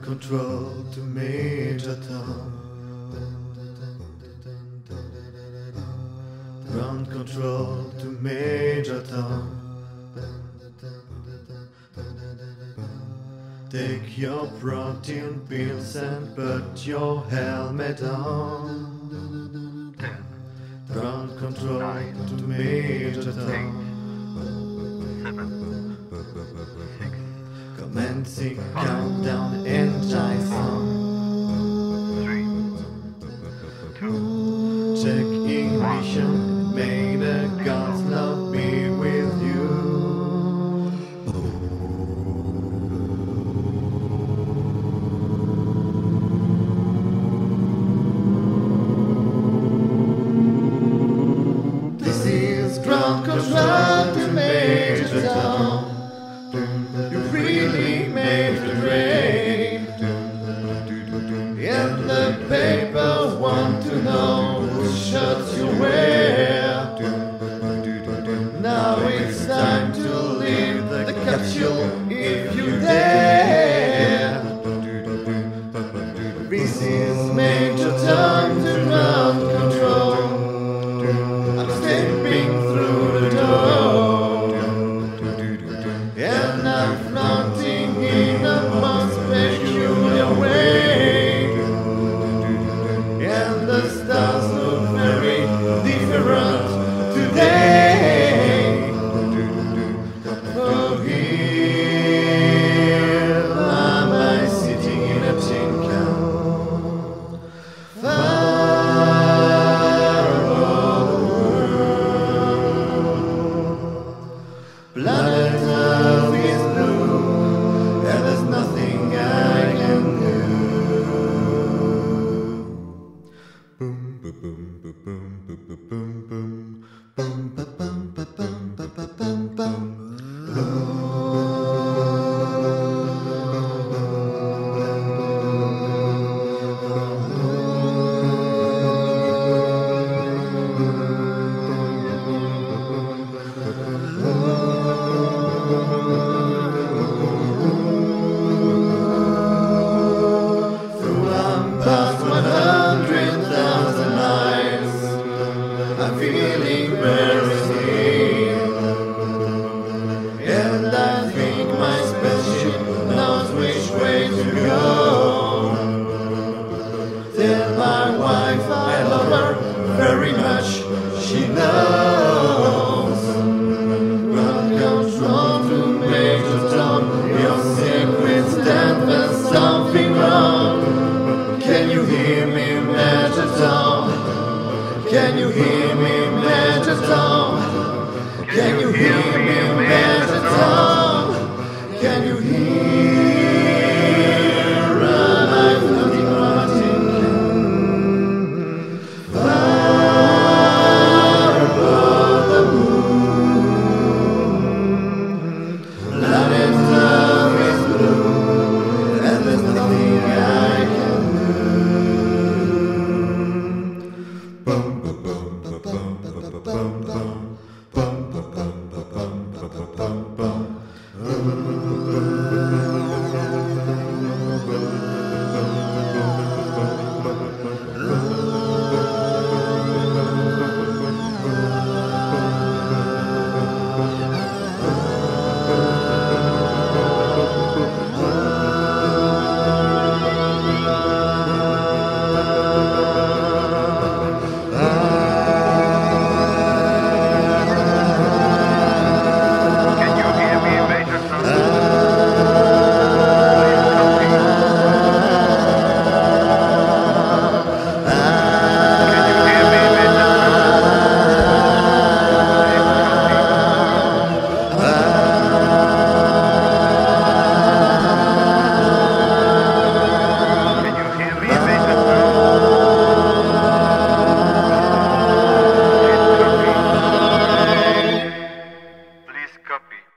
control to Major Tom. Ground control to Major Tom. Take your protein pills and put your helmet on. Ground control to Major Tom. 7, 6, Commencing countdown anti-song. 3, 2, Check ignition, may the gods love be with you. This is ground control to Major Tom. You really made it rain, and the papers want to know whose shirts you wear. Now it's time to leave the capsule if you dare. This is Major Tom to ground control. I'm stepping through the door, and I'm floating in a most peculiar way, and the stars look very different today. Oh, here am I sitting in a tin can, far above the world. Planet Earth is blue, and there's nothing I can do. Boom, boom, boom, boom, boom, boom, boom, boom, boom, ba, bum, ba, bum, ba, ba, bum, bum. Past 100,000 miles, I'm feeling very still, and I think my spaceship knows which way to go. Tell my wife I love her very much, she knows. Ground control to Major Tom, your secret stand for something wrong. Can you hear me, Major Tom? Can you hear me, Major Tom? Can you hear me, Major Tom? Can you hear? I'm floating on a tin can, far above the moon. Planet Earth is blue, and there's nothing I can copy.